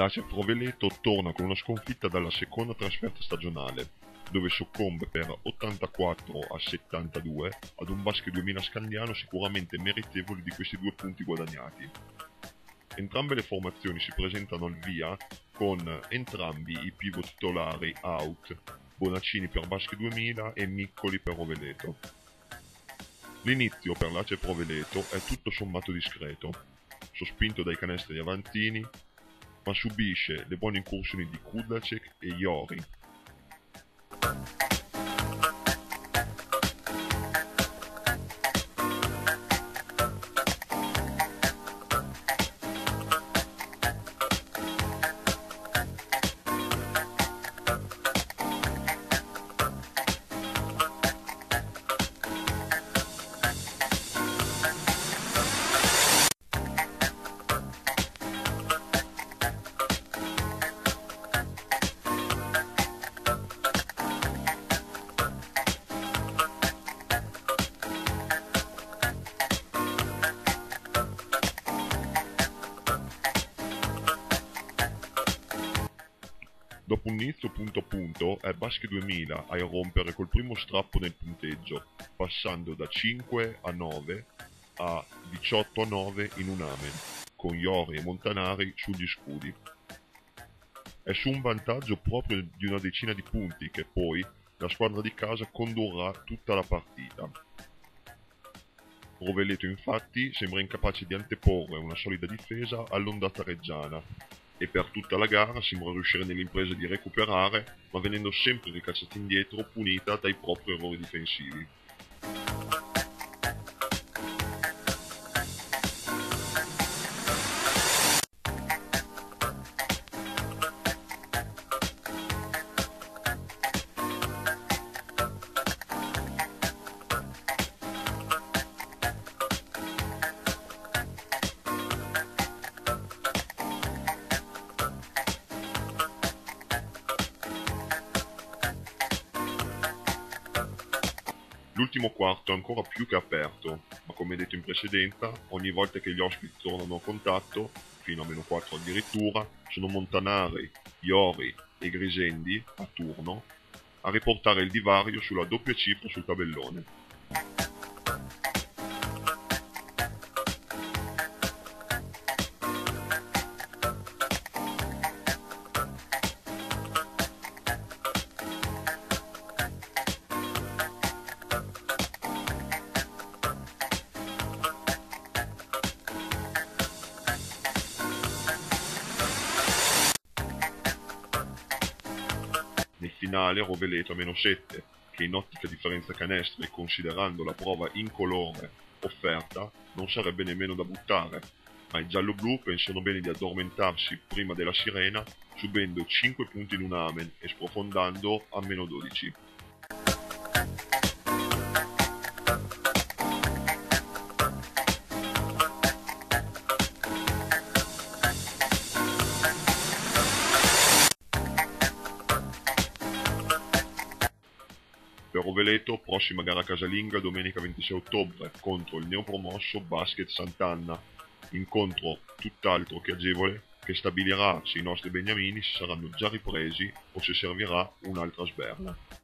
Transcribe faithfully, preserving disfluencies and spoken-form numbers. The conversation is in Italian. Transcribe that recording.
L'A C E Pro-Veleto torna con una sconfitta dalla seconda trasferta stagionale, dove soccombe per ottantaquattro a settantadue ad un Basket duemila Scandiano sicuramente meritevole di questi due punti guadagnati. Entrambe le formazioni si presentano al via con entrambi i pivot titolari out, Bonaccini per Basket duemila e Miccoli per Roveleto. L'inizio per l'A C E Pro-Veleto è tutto sommato discreto, sospinto dai canestri avantini, ma subisce le buone incursioni di Kudlacek e Jori. Dopo un inizio punto a punto è Basket duemila a irrompere col primo strappo nel punteggio, passando da cinque a nove a diciotto a nove in un amen, con Jori e Montanari sugli scudi. È su un vantaggio proprio di una decina di punti che poi la squadra di casa condurrà tutta la partita. Roveleto infatti sembra incapace di anteporre una solida difesa all'ondata reggiana, e per tutta la gara sembra riuscire nell'impresa di recuperare, ma venendo sempre ricacciata indietro punita dai propri errori difensivi. L'ultimo quarto è ancora più che aperto, ma come detto in precedenza, ogni volta che gli ospiti tornano a contatto, fino a meno quattro addirittura, sono Montanari, Jori e Grisendi, a turno, a riportare il divario sulla doppia cifra sul tabellone. Nel finale Roveleto a meno sette, che in ottica differenza canestri, considerando la prova incolore offerta, non sarebbe nemmeno da buttare, ma i giallo-blu pensano bene di addormentarsi prima della sirena, subendo cinque punti in un amen e sprofondando a meno dodici. Per Roveleto, prossima gara casalinga domenica ventisei ottobre contro il neopromosso Basket Sant'Anna, incontro tutt'altro che agevole che stabilirà se i nostri beniamini si saranno già ripresi o se servirà un'altra sberla.